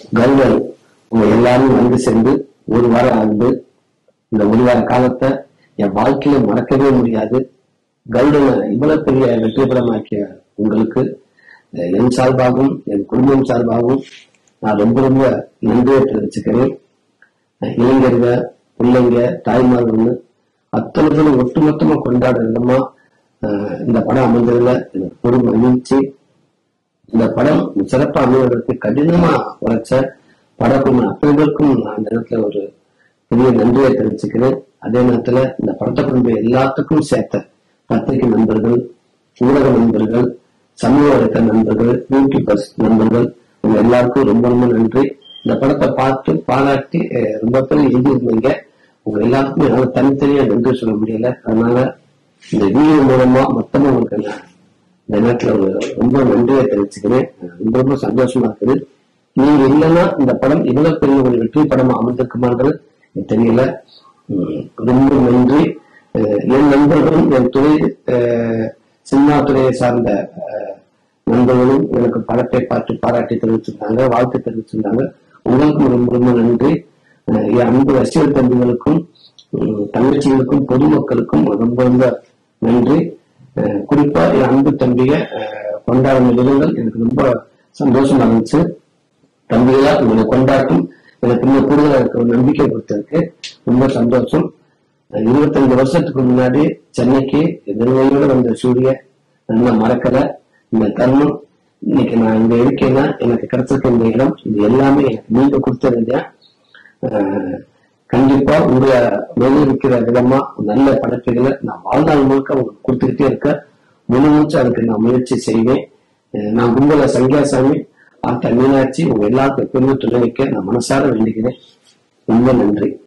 கருடல் உங்க எல்லாரும் வந்து சேர்ந்து ஒரு வாரம் ஆகுது. இந்த ஒரு வார காலத்தை என் வாழ்க்கையில மறக்கவே முடியாது. கருடனை இவ்வளவு பெரிய வெற்றி படமாக்கிய உங்களுக்கு என் சார்பாகவும் என் குடும்பம் சார்பாகவும் நான் ரொம்ப ரொம்ப நன்றியை தெரிவிச்சுக்கிறேன். இளைஞருங்க, பிள்ளைங்க, தாய்மார்கள்னு அத்தனை பேரும் ஒட்டுமொத்தமா கொண்டாடுற விதமா இந்த படம் அமைந்ததுல எனக்கு பெரும் மகிழ்ச்சி. இந்த படம் சிறப்பா அமைவதற்கு கடினமா உழைச்ச படக்குழு அத்தனை பேருக்கும் நான் அந்த நேரத்துல ஒரு பெரிய நன்றியை தெரிவிச்சுக்கிறேன். அதே நேரத்துல இந்த படத்தை கொண்டு எல்லாத்துக்கும் சேர்த்த பத்திரிகை நண்பர்கள், ஊடக நண்பர்கள், சமூக வலைத்தள நண்பர்கள், யூடியூபர்ஸ் நண்பர்கள், உங்க எல்லாருக்கும் ரொம்ப ரொம்ப நன்றி. இந்த படத்தை பார்த்து பாராட்டி ரொம்ப பேர் எழுதியிருந்தீங்க. உங்க எல்லாருக்கும் என்னால தனித்தனியா நன்றி சொல்ல முடியல. அதனால இந்த வீடியோ மூலமா மொத்தமா உங்களுக்கு நான் இந்த நேரத்துல ஒரு ரொம்ப நன்றியை தெரிவிச்சுக்கிறேன். ரொம்ப ரொம்ப சந்தோஷமா இருக்குது. நீங்க இல்லைன்னா இந்த படம் இவ்வளவு பெரிய ஒரு வெற்றி படமா அமைந்திருக்குமான்றது எனக்கு தெரியல. ரொம்ப நன்றி. என் நண்பர்களும் என் துறை சினிமா துறையை சார்ந்த நண்பர்களும் எனக்கு படத்தை பார்த்து பாராட்டி தெரிவிச்சிருந்தாங்க, வாழ்த்து தெரிவிச்சிருந்தாங்க. உங்களுக்கும் ரொம்ப ரொம்ப நன்றி. என் அன்பு ரசிகர் தம்பிகளுக்கும் தங்கச்சிகளுக்கும் பொதுமக்களுக்கும் ரொம்ப ரொம்ப நன்றி. குறிப்பா என் அன்பு தம்பிய கொண்டாடும் விதங்கள் எனக்கு ரொம்ப சந்தோஷமா இருந்துச்சு. தம்பிகளா உங்களை கொண்டாட்டும் எனக்கு இன்னும் கூடுதலா இருக்க ஒரு நம்பிக்கை கொடுத்திருக்கு. ரொம்ப சந்தோஷம். 25 வருஷத்துக்கு முன்னாடி சென்னைக்கு எதிர்வையோட வந்த சூரிய நல்லா மறக்கல. இந்த தருணம் இன்னைக்கு நான் இங்க இருக்கேன்னா எனக்கு கிடைச்சிருக்க இந்த இடம், இது எல்லாமே எனக்கு நீங்க கொடுத்தது. கண்டிப்பா உங்க மேல இருக்கிற விதமா நல்ல படைப்புகளை நான் வாழ்நாள் முழுக்க உங்களுக்கு கொடுத்துக்கிட்டே இருக்க முழு மூச்சு அதுக்கு நான் முயற்சி செய்வேன். நான் கும்பல சங்கியாசாமி, ஆத்த மீனாட்சி, உங்க எல்லாருக்கும் பெருமை துணை வைக்க நான் மனசார வேண்டிக்கிறேன். ரொம்ப நன்றி.